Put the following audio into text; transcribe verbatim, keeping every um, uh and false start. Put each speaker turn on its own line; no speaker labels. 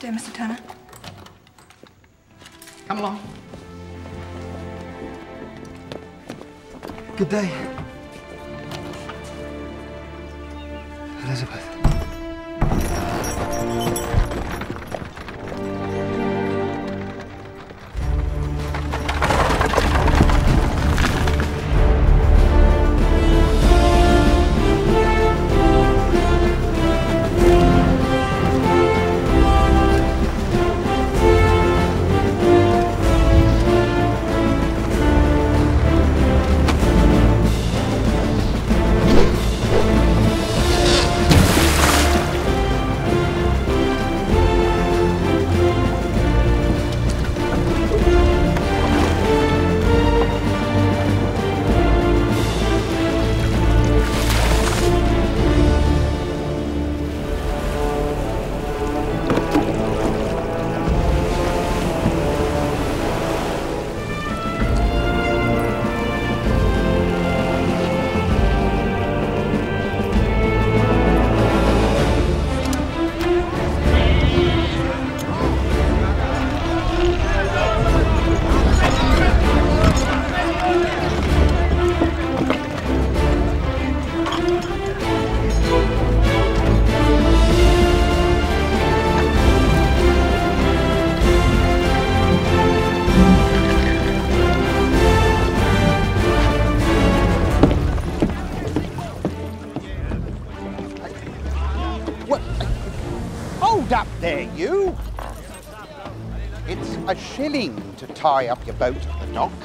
Dear Mister Turner.
Come along. Good day. Elizabeth.
Up there, you! It's a shilling to tie up your boat at the dock.